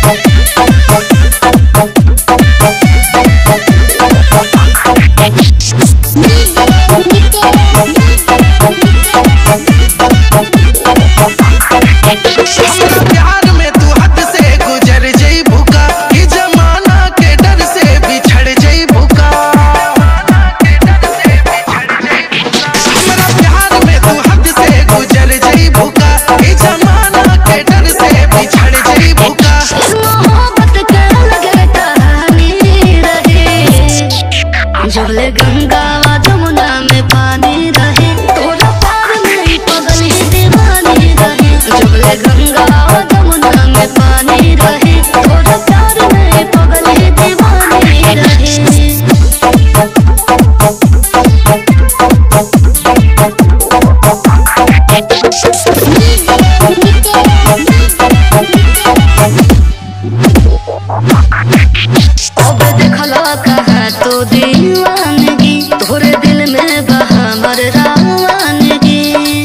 जबले गंगा जमुना में पानी रहे तोरा प्यार में पगल ही दीवानी रहे। जबले गंगा जमुना में पानी रहे तोरा प्यार में पगल ही दीवानी रहे। अब देखला कहाँ तो दीवानगी तोरे दिल में बहा मर रावानगी।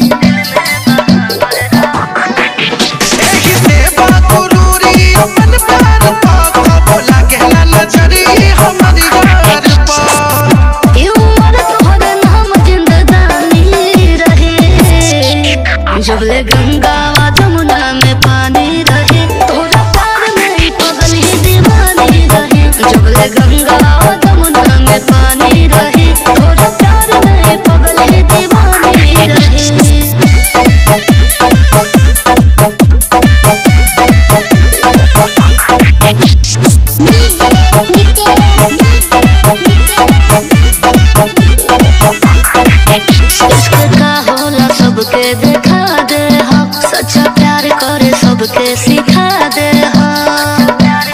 एही से बाकुरूरी अपन प्यार का बोला कहला नजरी हमारी यार पर ये उम्र तोहरे नाम जिंदगानी रहे। जबले गंगा जमुना में पानी रहे तोरा प्यार में पगल ही दीवानी रहे। जबले गंगा जमुना में पानी रहे तोरा प्यार में पगल ही दीवानी रहे। इश्क का होला सबके देखा दे हम, सच्चा प्यार करे सबके सिखा दे हम।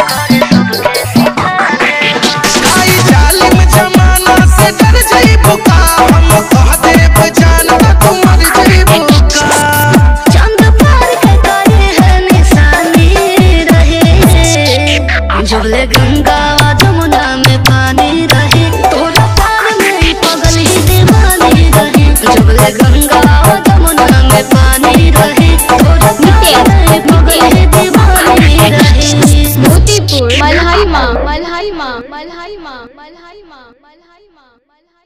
आई जालिम जमाना से डर जइबू का हम कह देब जान तू मर जइबू का। चंद पार के करे है निशानी रहे। जबले गंगा जमुना में पानी रहे तोरा प्यार में पगल ही दीवानी रहे। जबले गंगा जमुना में पानी रहे तोरा प्यार में पगल ही दीवानी रहे। मोतीपुर मल्हाई माँ।